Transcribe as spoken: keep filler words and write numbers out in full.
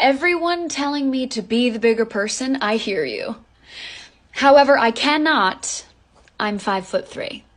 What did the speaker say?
everyone telling me to be the bigger person, I hear you. However, I cannot. I'm five foot three.